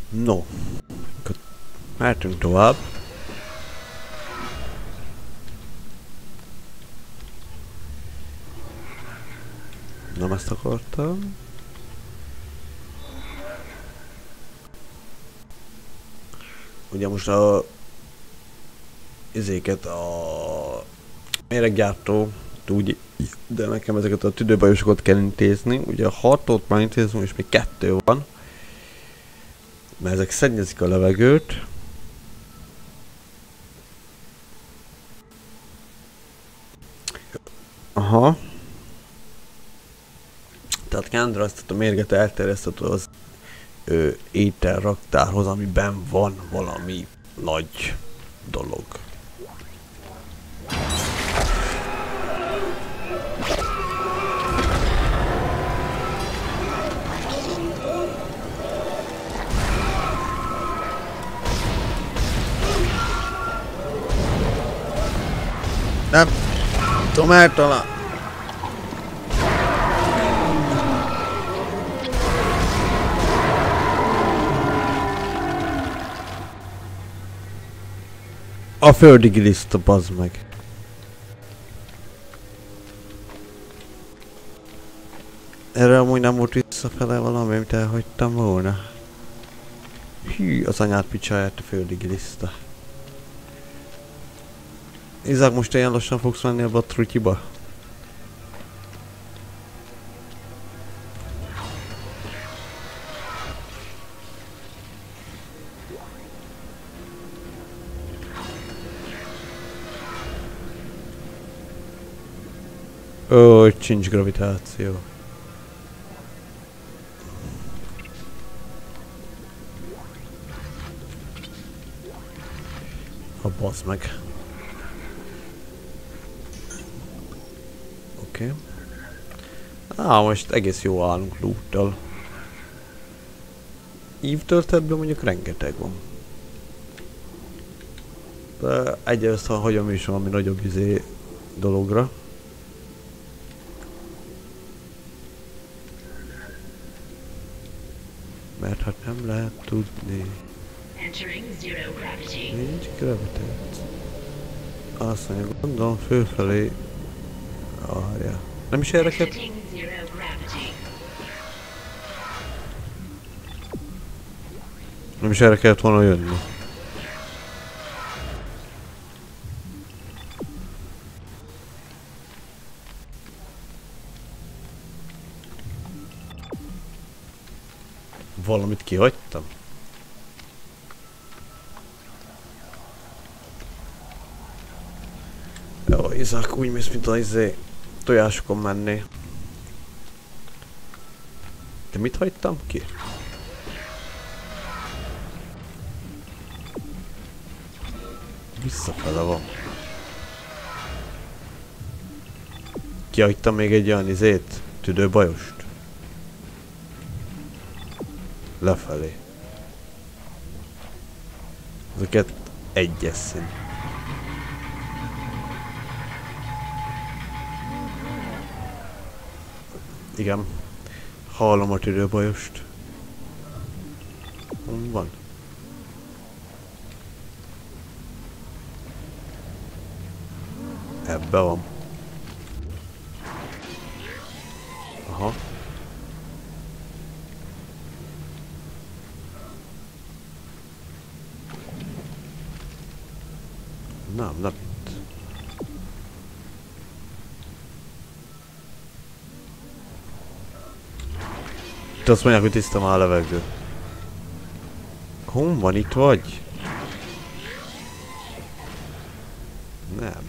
No, akkor mehetünk tovább. Nem ezt akartam. Ugye most a izéket a méreggyártó úgy, de nekem ezeket a tüdőbajosokat kell intézni. Ugye a 6-ot már intézem, és még 2 van. Mert ezek szennyezik a levegőt. Aha. Tehát Kendra ezt a mérget elterjesztett az ételraktárhoz, amiben van valami nagy dolog. Nem tudom eltalálni. A földi giliszta, bazd meg. Erre amúgy nem volt visszafele valami, amit elhagytam volna. Hű, az anyát picsáját a földi giliszta. Izák, most ilyen lassan fogsz menni abba a trutyiba? Ó, sincs gravitáció. A bazd meg. Oké. Most egész jó állunk loottal. Ívtörtetben mondjuk rengeteg van. De egyrészt ha hagyom is valami nagyobb dologra. Mert hát nem lehet tudni. Nincs gravitáció. Azt mondja, gondolom fölfelé. Várjál. Nem is erre kell... Nem is erre kellett volna jönni. Valamit kihagytam? Jó, Izák, úgy mész, mint az tojásokon menné. De mit hagytam ki? Visszafele van. Kihagytam még egy olyan tüdőbajost. Lefelé. Ezeket egyes szín. Igen. Hallom a tüdőbajost. Hol van? Ebbe van. Aha. Nem itt. Itt azt mondják, hogy tiszta már a levegő. Hol van, itt vagy? Nem.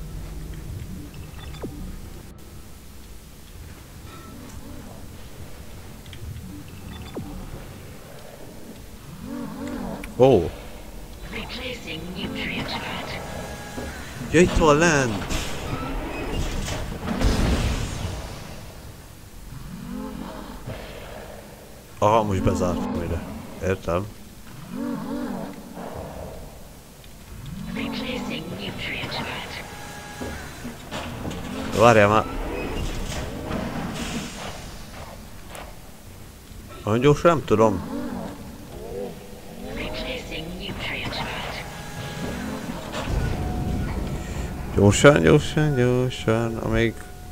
Ó. Ja, itt van lent. Aha, most bezártam ide. Értem. Várjál már. Olyan gyors nem tudom. Gyorsan, gyorsan, gyorsan, amíg...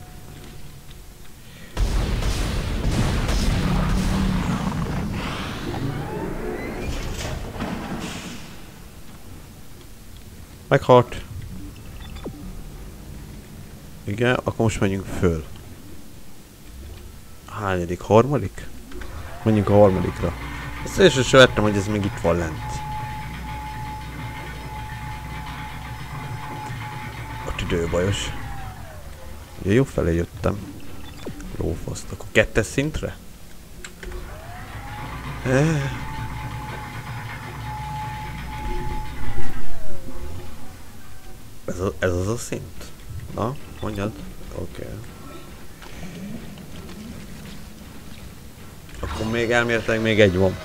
Meghalt. Igen, akkor most menjünk föl. Hányadik? Harmadik? Menjünk a harmadikra. Ezt én sem vettem, hogy ez még itt van lent. A tüdőbajos. Ugye jó felé jöttem. Lófaszt. Akkor 2-es szintre? Ez az a szint? Na, mondjad. Oké. Akkor még elméletileg még egy van.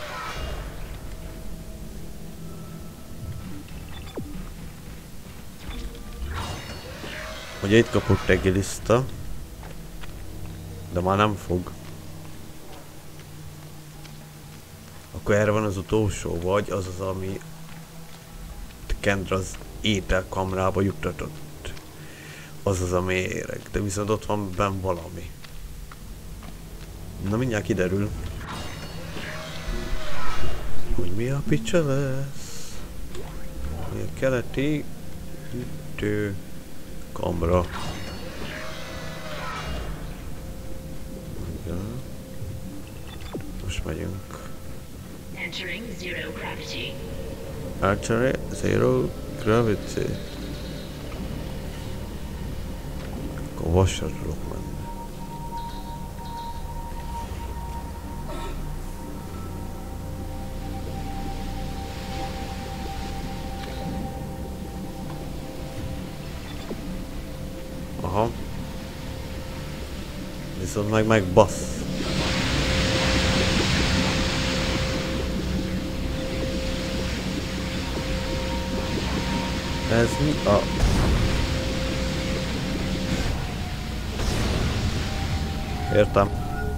Ugye itt kapott egy lista. De már nem fog. Akkor erre van az utolsó, vagy az az, ami Kendra az ételkamrába juttatott. Az az a méreg, de viszont ott van benn valami. Na mindjárt kiderül. Hogy mi a picsa lesz? Mi a keleti ütőkamra. Most megyünk. Entering zero gravity. Entering zero gravity. Akkor vasra tudok menni. Aha. Viszont meg bassz. Ez mi a... Értem.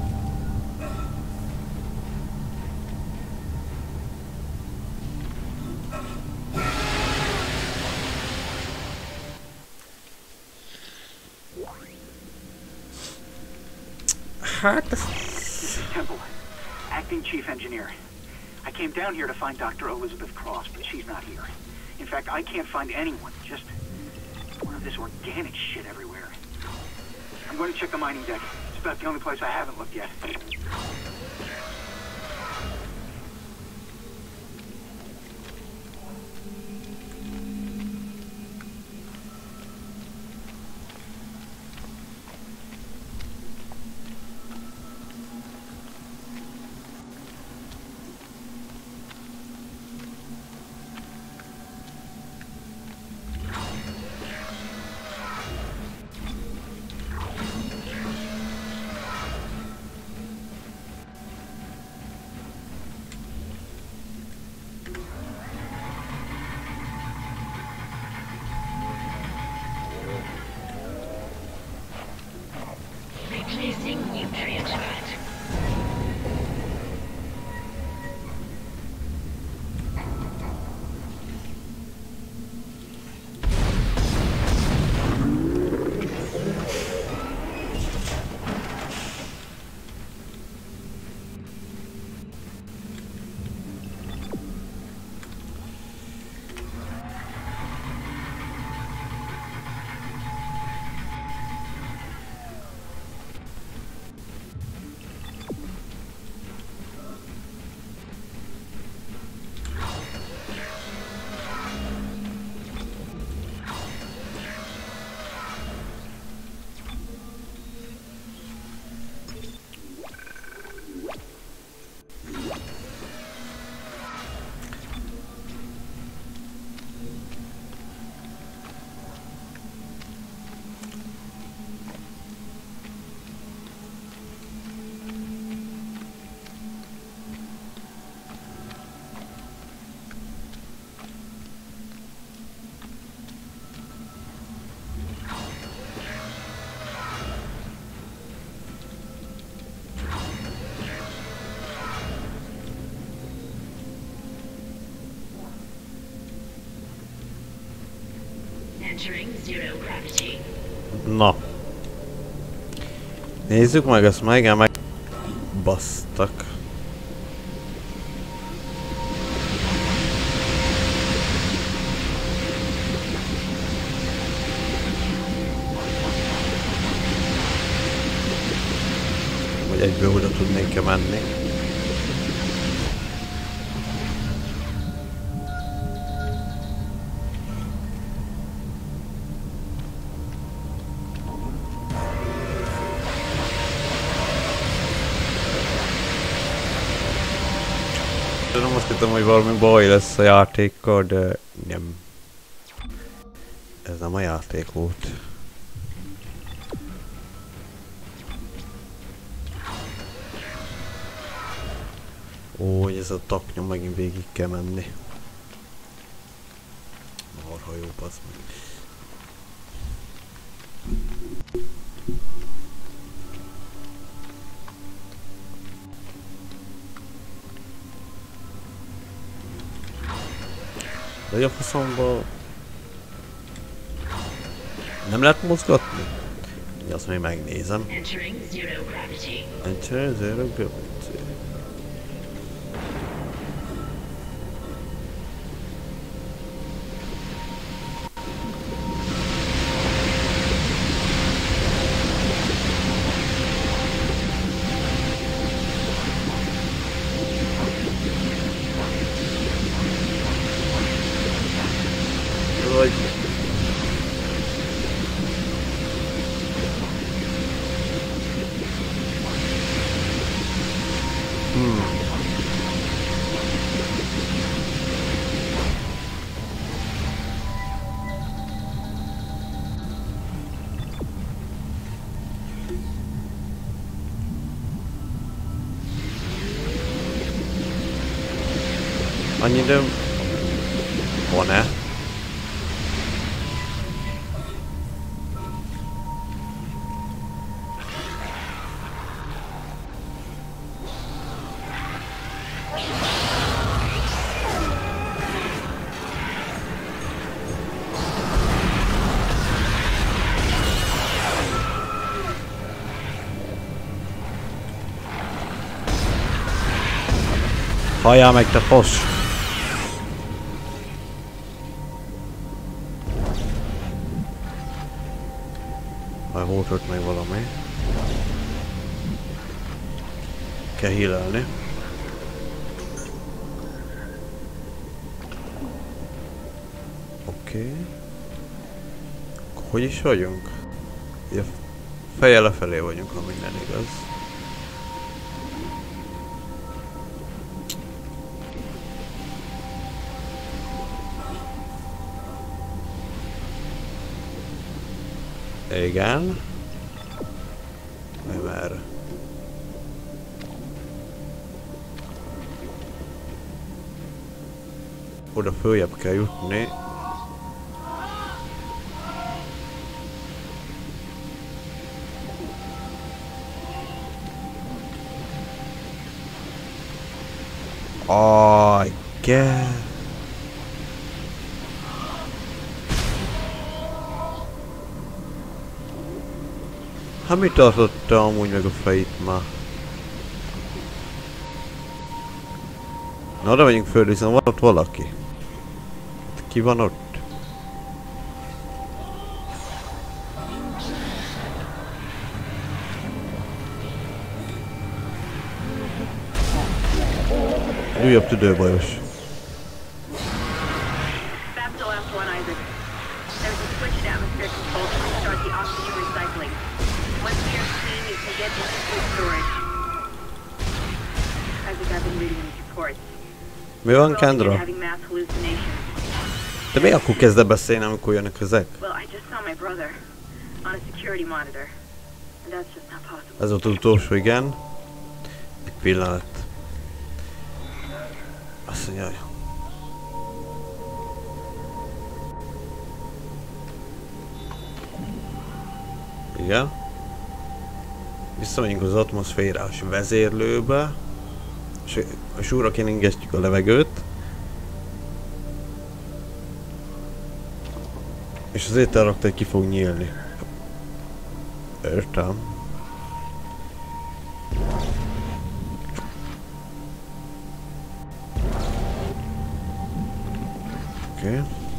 Hát ez... Temple, acting chief engineer. I came down here to find Dr. Elizabeth Cross, but she's not here. In fact, I can't find anyone. Just more of this organic shit everywhere. I'm going to check the mining deck. It's about the only place I haven't looked yet. Entering zero gravity. Na. Nézzük meg ezt meg, igen, meg basztak. Vagy egyből oda tudnék-e menni. Tudom, azt hittem, hogy valami baj lesz a játékkal, de nem. Ez nem a játék volt. Ó, ez a taknyom megint végig kell menni. Marha jó, passz meg. De a faszomba... Nem lehet mozgatni? Azt még megnézem. Entering zero gravity. Enter zero gravity. Vagy... Annyi időm van-e? Halljál meg, te fosz! Már volt ott meg valami. Kell healelni. Oké. Hogy is vagyunk? Ja, feje lefelé vagyunk, ha minden igaz. Igen. Nem erre. Oda följebb kell jutni. I guess. Hát mit tartotta amúgy meg a fejét már? Na, oda megyünk föl, hiszen van ott valaki. Ki van ott? Újabb tüdőbajos. That's the last one, Isaac. There's a switch in atmosphere control to restart the oxygen recycling. Once we are clean, you can get into food storage. Isaac, I've been reading these reports. Mi van, We're all Kendra? having mass hallucinations. De mi akkor kezd beszélni, amikor jönnek ezek? Well, I just saw my brother on a security monitor, and that's just not possible. Ez volt az utolsó, igen. Egy pillanat. Azt mondja, hogy... Igen. Visszamegyünk az atmoszférás vezérlőbe. És újra kéningesztjük a levegőt. És az ételraktár ki fog nyílni. Értem. Oké.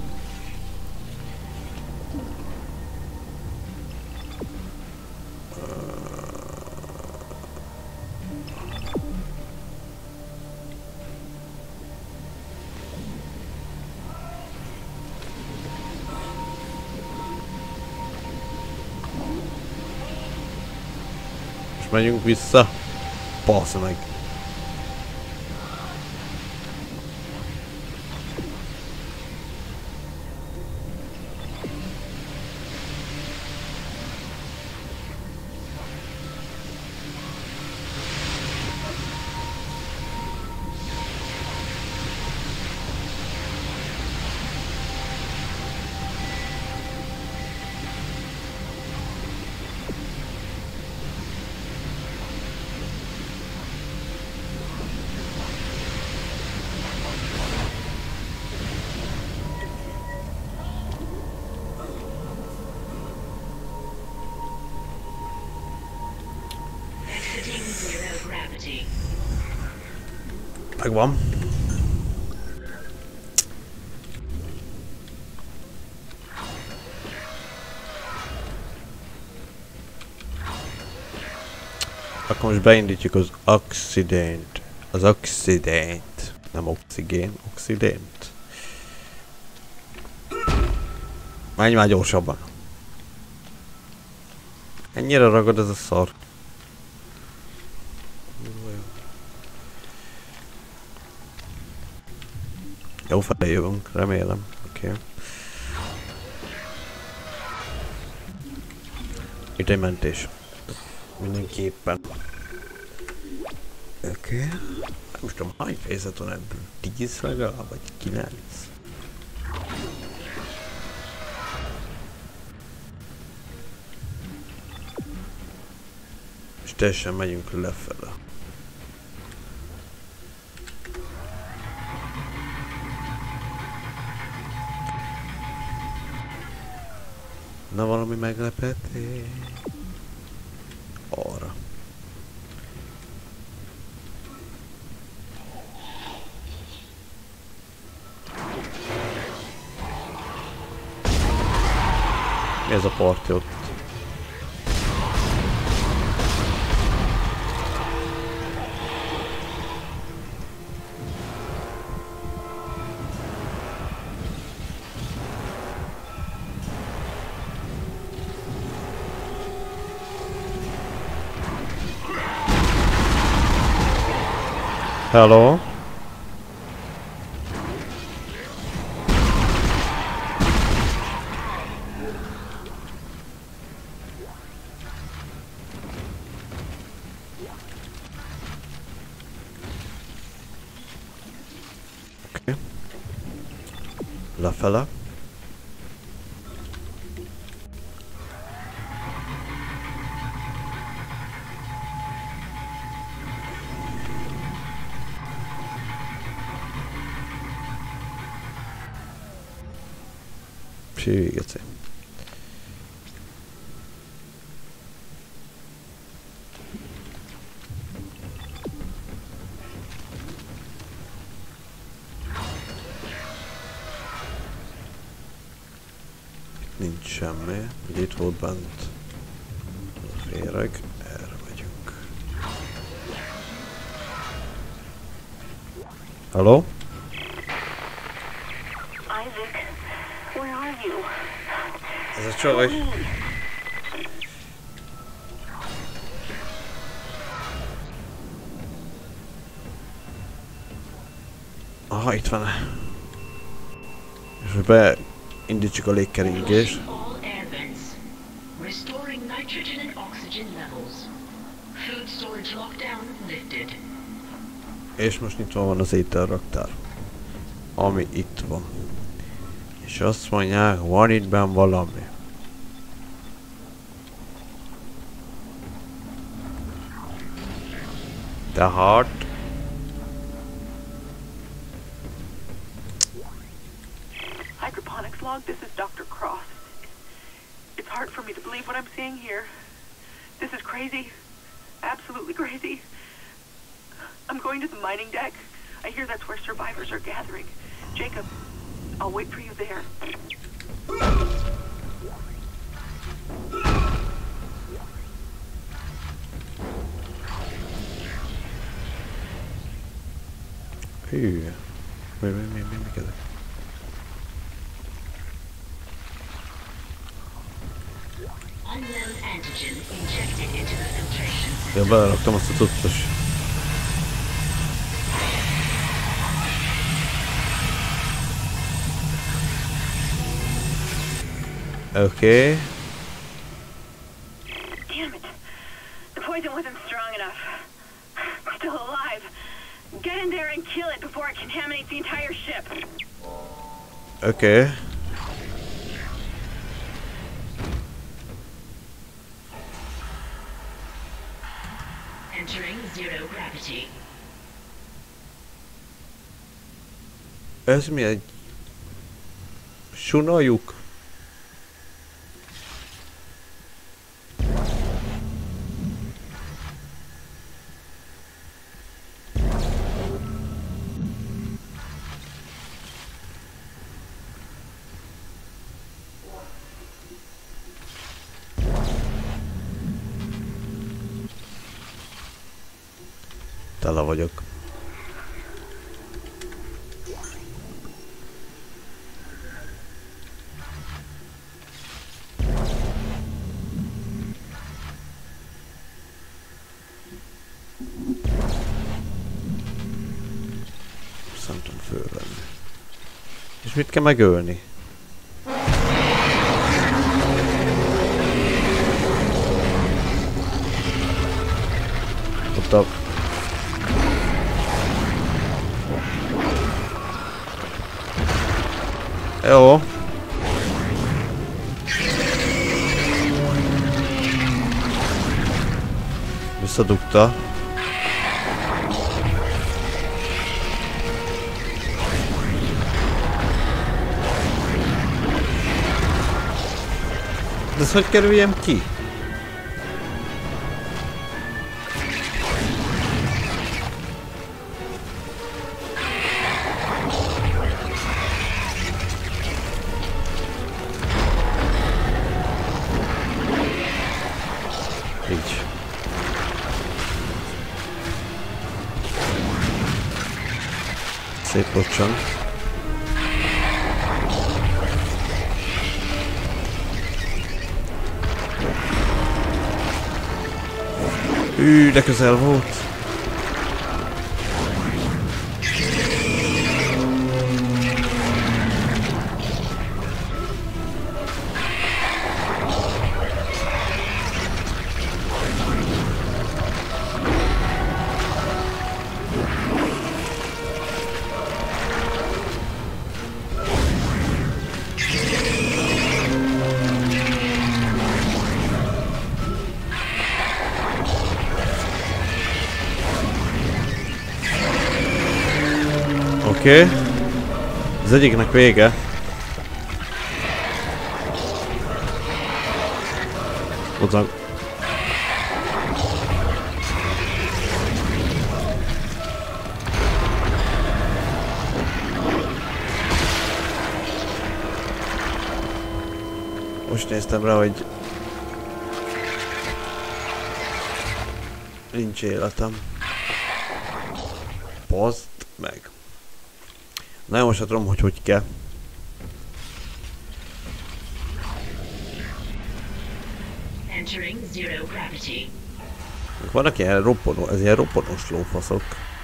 Most megyünk vissza. Basz meg. Exiting zero gravity. Megvan. Akkor most beindítjuk az oxidént. Az oxidént. Nem oxigén, oxidént. Menj már gyorsabban. Ennyire ragad ez a szar. Jó felé jövünk, remélem. Oké. Okay. Itt egy mentés. Mindenképpen. Oké. Okay. Most tudom, hány fejezet van ebből? 10 legalább, vagy 9? És teljesen megyünk lefele. Na valami meglepetés. Arra. Mi ez a parti ott? Hello? Okay. Lefele. Geci. Nincs semmi, itt volt bent a féreg, erre megyünk. Hello? Isaac, where are you? Ez a csaj. Aha, itt van. És hogy beindítsuk a légkeringést. All air vents. Restoring nitrogen and oxygen levels. Food storage lockdown lifted. És most nyitva van az ételraktár. Ami itt van. És azt mondják, van itt benn valami. Tehát... Hydroponics log, this is Dr. Cross. hard for me to believe what I'm seeing here. This is crazy. Absolutely crazy. I'm going to the mining deck. I hear that's where survivors are gathering. Jacob, I'll wait for you there. Hű. Mi kell? Unknown antigen injected into the filtration system. Ja, beleraktam azt a cuccos. Okay. Damn it. The poison wasn't strong enough. It's still alive. Get in there and kill it before it contaminates the entire ship. Okay. Entering zero gravity. Ez mi egy... Sunajuk? Tele vagyok. Nem tudom fölvenni. És mit kell megölni? Ott a... Jó. Visszadugta. De ezt hogy kerüljem ki? Így. Szép locsan. De közel volt. Oké. Az egyiknek vége. Oda. Most néztem rá, hogy nincs életem. Bazd meg. Na, most tudom, hogy kell. Entering zero gravity. Vannak ilyen ropponó, ez ilyen ropponós lófaszok.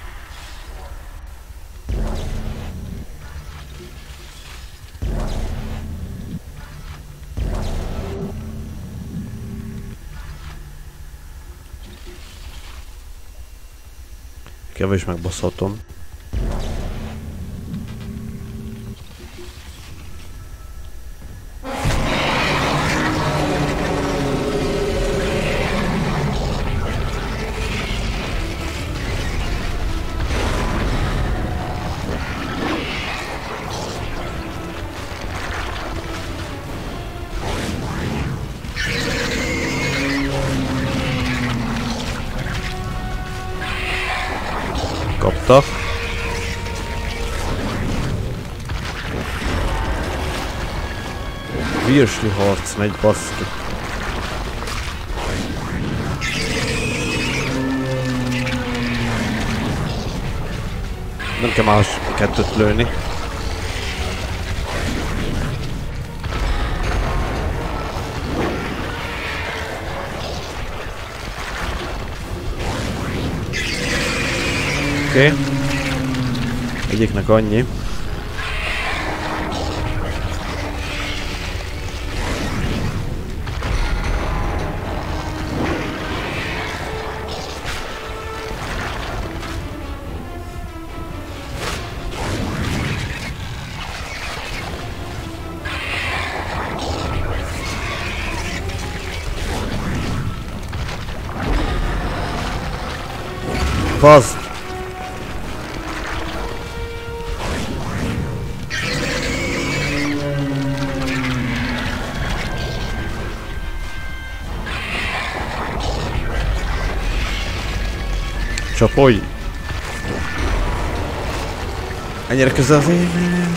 Kevés megbaszhatom. virsli harc megy, baszki. Nem kell más kettőt lőni. Oké. Egyiknek annyi. Fazd! Csapolj! Ennyire közel az éjjel!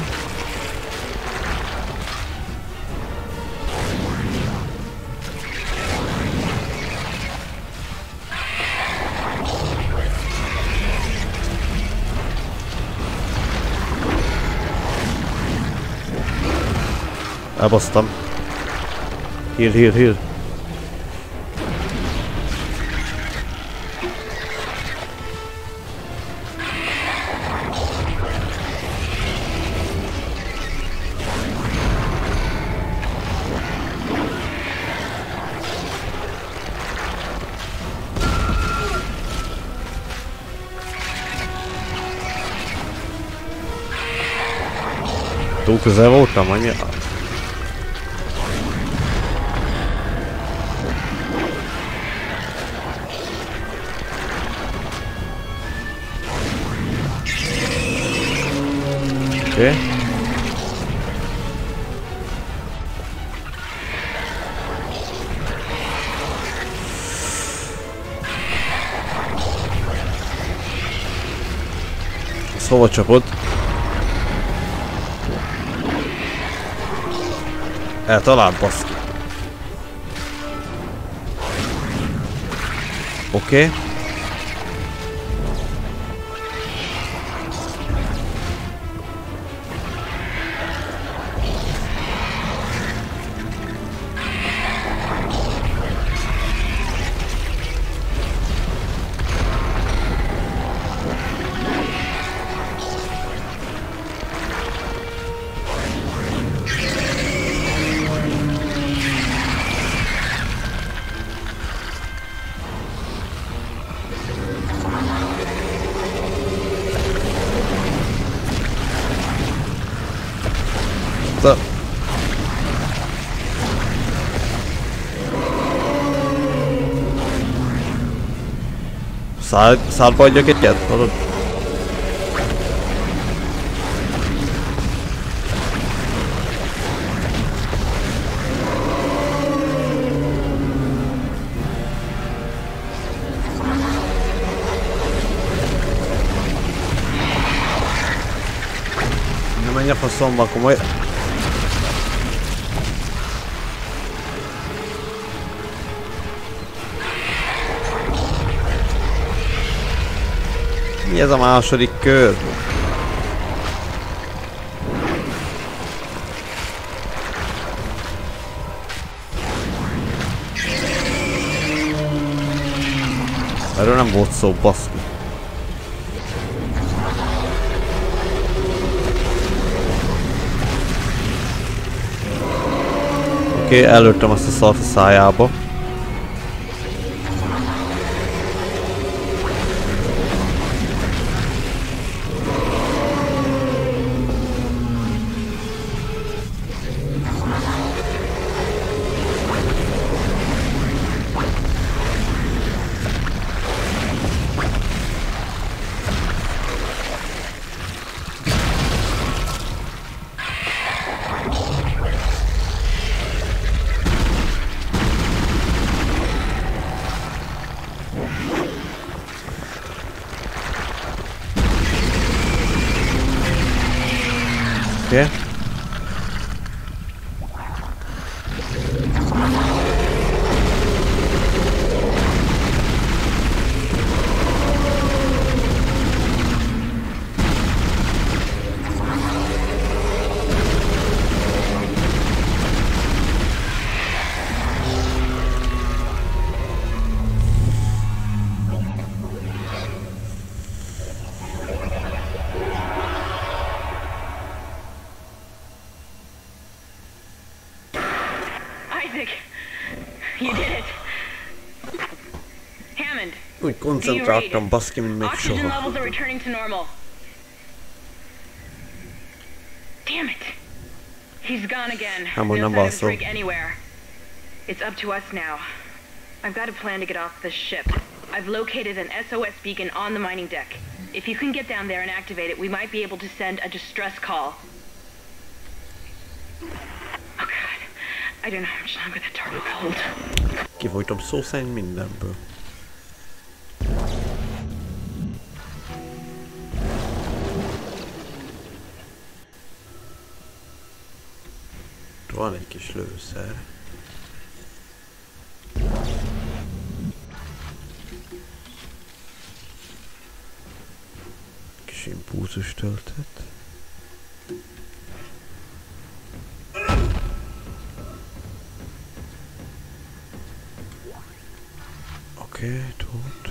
Elbasztam. Heal, heal, heal. Túl közel voltam, annyi? Oké. Ezt hova csapod? Eltalált, baszki. Oké. Szárba adjak egyet, hallod? Nem menj a faszomba, komoly. Mi ez a második kör? Erről nem volt szó, baszki. Oké, előttem azt a szart a szájába. Oké. Isaac, you did it. Hammond, Úgy koncentráltam, baszki, mint még oxygen soha. levels are returning to normal. Damn it. He's gone again. Hammond No nem sign of his válaszol. rig anywhere. It's up to us now. I've got a plan to get off this ship. I've located an SOS beacon on the mining deck. If you can get down there and activate it, we might be able to send a distress call. Oh god. I don't know how much longer that door will hold. Kifolytam szó szerint mindenből. Van egy kis lőszer. Kis impulzus töltet. Oké, tud.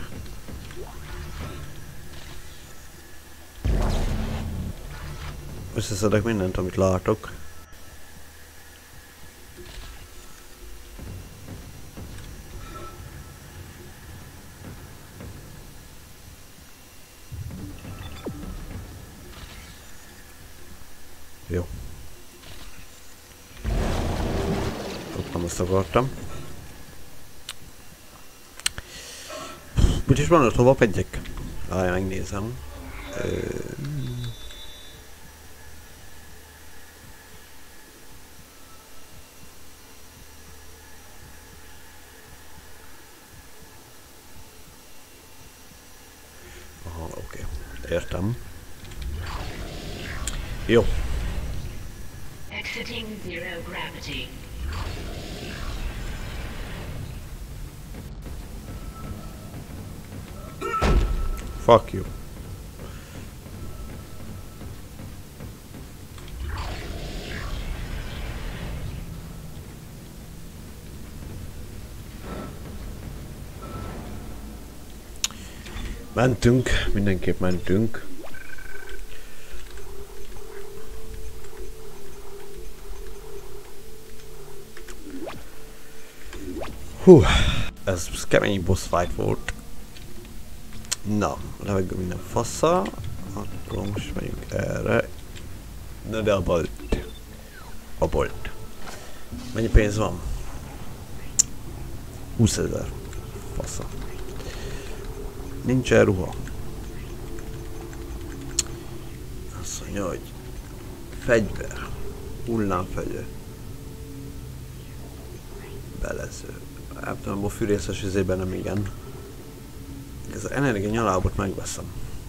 Összeszedek mindent, amit látok. Jó. Ott nem azt akartam. Úgyis van ott hova megyek? Várj, megnézem. Aha, oké. Értem. Jó. Exiting zero gravity. Fuck you. Mentünk, mindenképp mentünk. Hú, ez kemény boss fight volt. Na, levegő minden fassa. Akkor most megyünk erre. Na de a bolt. A bolt. Mennyi pénz van? 20 000. Fassa. Nincsen ruha. Azt mondja, hogy fegyver. Hullámfegyver. Belező. Nem tudom, a fűrészes izében nem igen. Ez az energia nyalábot megveszem.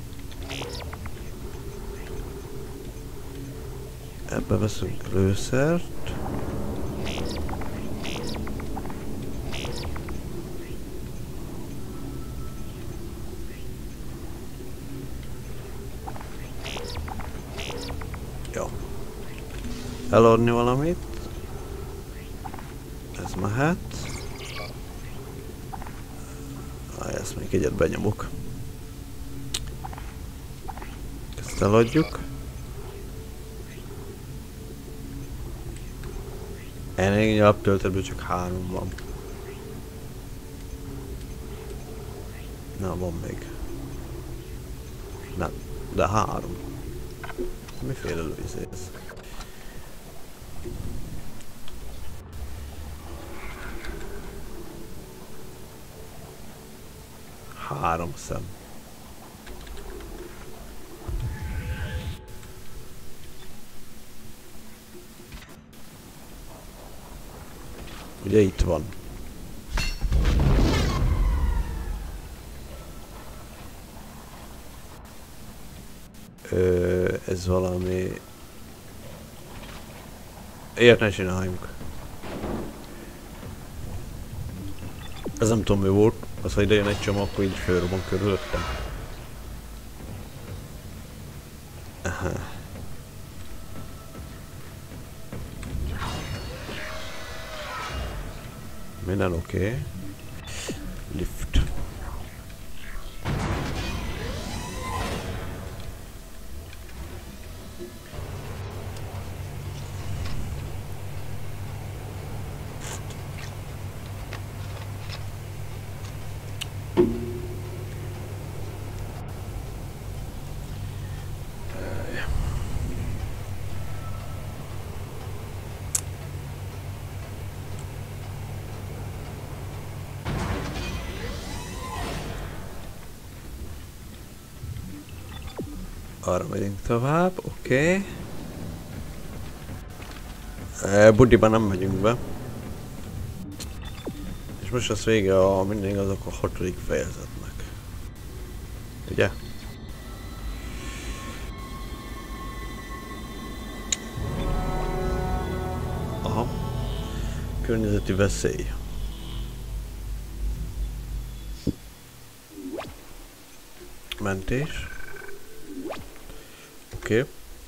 Ebbe veszünk lőszert. Jó. Eladni valamit. Ez mehet. Ezt még egyet benyomok. Ezt eladjuk. Ennél alaptöltetből csak 3 van. Na, van még. Nem, de 3. Miféle lőzé ez? Három szem. Ugye itt van. Ez valami... Ilyet ne csináljunk. Ez nem tudom mi volt. Az, ha ide jön egy csomag, akkor így fölrobban körülöttem. Aha. Minden oké. Lift. Arra megyünk tovább, oké. Budiban nem megyünk be. És most az vége a minden igazok a 6. fejezetnek. Ugye? Aha. Környezeti veszély. Mentés. Oké.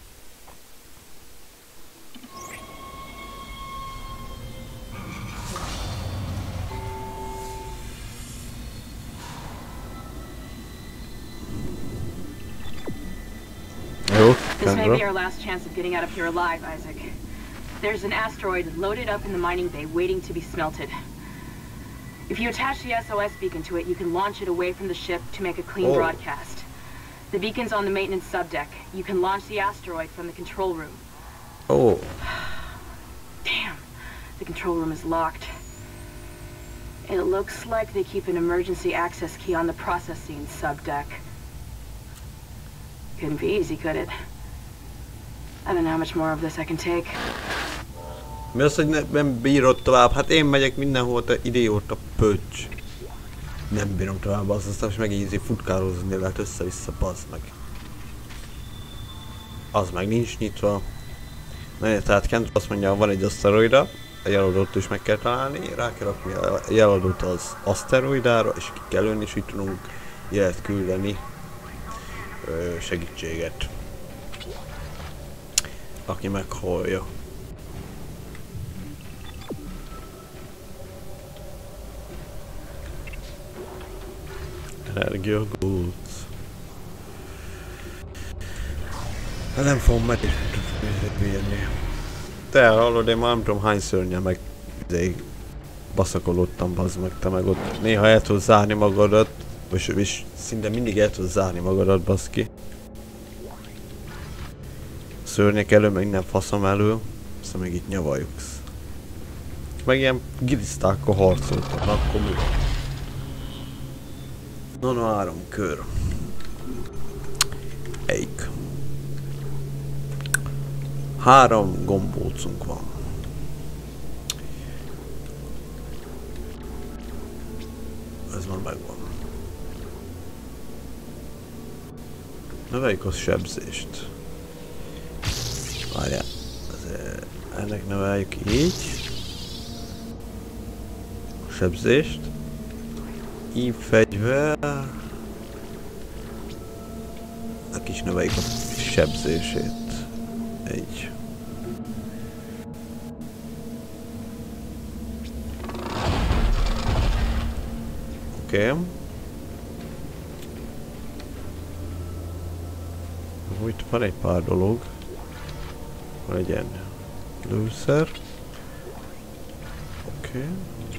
This may be our last chance of getting out of here alive, Isaac. There's an asteroid loaded up in the mining bay waiting to be smelted. If you attach the SOS beacon to it, you can launch it away from the ship to make a clean broadcast. The beacon's on the maintenance subdeck. You can launch the asteroid from the control room. Oh. Damn. The control room is locked. It looks like they keep an emergency access key on the processing subdeck. Couldn't be easy, could it? I don't know how much more of this I can take. Mi az, hogy nem bírod tovább? Hát én megyek mindenhol, te idióta pöcs. Nem bírom tovább, aztán most meg futkározni lehet össze-vissza, bazd meg. Az meg nincs nyitva. Na, tehát Kent azt mondja, van egy aszteroida, a jeladót is meg kell találni, rá kell rakni a jeladót az aszteroidára, és ki kell önni, és így tudunk jelet küldeni segítséget. Aki meghallja. Energiagóc. Nem fogom megbírni. Te hallod, én már nem tudom hány szörnyen meg baszakolódtam, bazd meg, te meg ott. Néha el tudod zárni magadat, és szinte mindig el tudod zárni magadat, baszki. Szörnyek elő, meg minden faszom elő, aztán meg itt nyavajogsz. Meg ilyen gilisztákkal harcoltak, akkor mi van? No, 3 kör. Eik. 3 gombócunk van. Ez már megvan. Növeljük a sebzést. Várjál. Ennek növeljük így. A sebzést. Így fegyver. Neki is növeljük a sebzését. Így. Oké. Úgy van egy pár dolog. Legyen lőszer. Oké.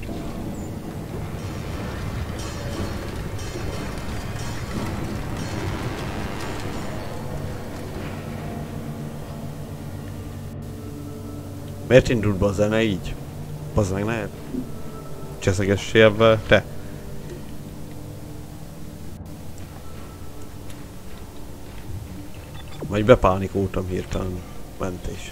Miért indult be a zene így? Bazd meg, ne cseszegessél ebben, te! Majd bepánikoltam hirtelen. Mentés.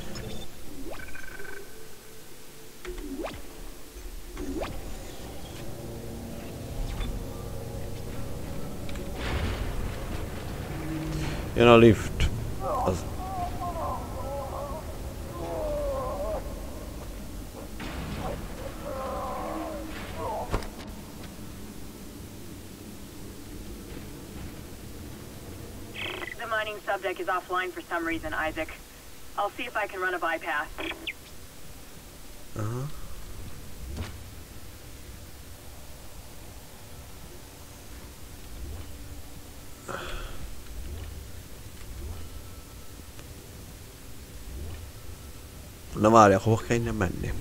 Jön a lift. Az... The mining subdeck is offline for some reason, Isaac. I'll see if I can run a bypass. Na várjál, hova kell innen menni?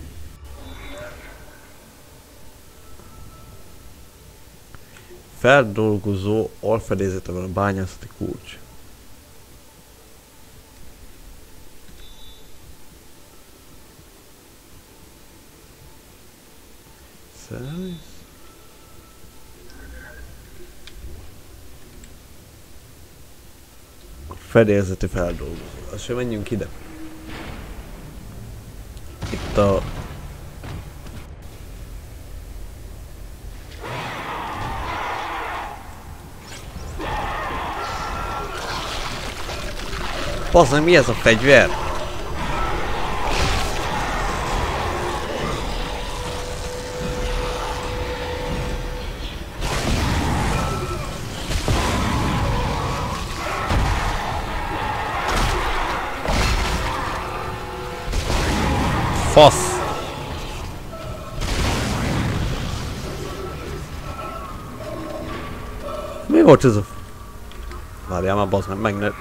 Feldolgozó alfedélzete van a bányászati kulcs. Fedélzeti feldolgozó. Azt sem menjünk ide. Itt a... Bazdmeg, mi ez a fegyver? Fasz! Mi volt ez a... Várjál már, bazd meg ne...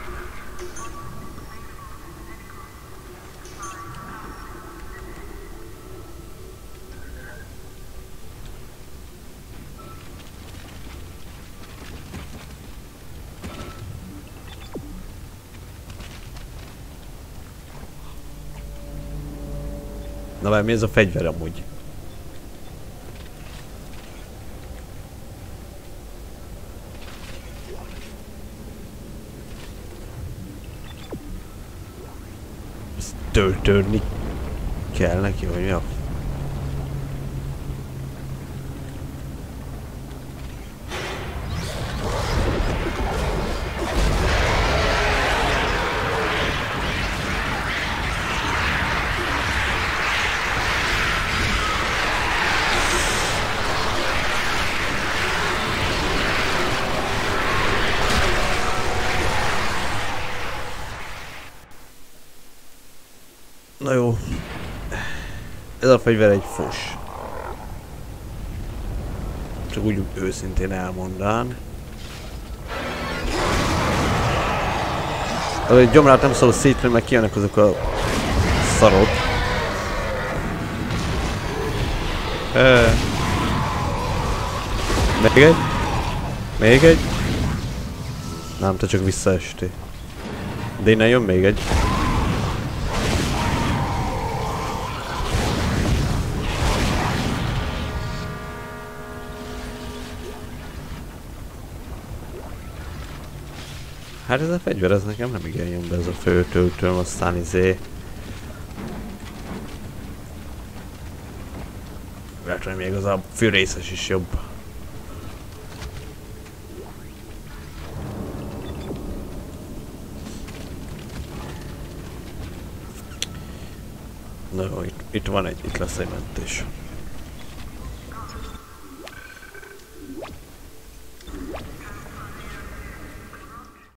Na várj, mi ez a fegyver amúgy? Ezt törni kell neki, vagy mi a... Na jó. Ez a fegyver egy fos. Csak úgy őszintén elmondán. Egy gyomrát nem szabad szétlőni, meg kijönnek azok a szarok. Még egy? Még egy? Nem, te csak visszaestél. De innen jön még egy. Hát ez a fegyver, ez nekem nem igen jön be, ez a főtöltőm, aztán izé... Lehet, hogy még az a fűrészes is jobb. Na jó, itt van egy, itt lesz egy mentés.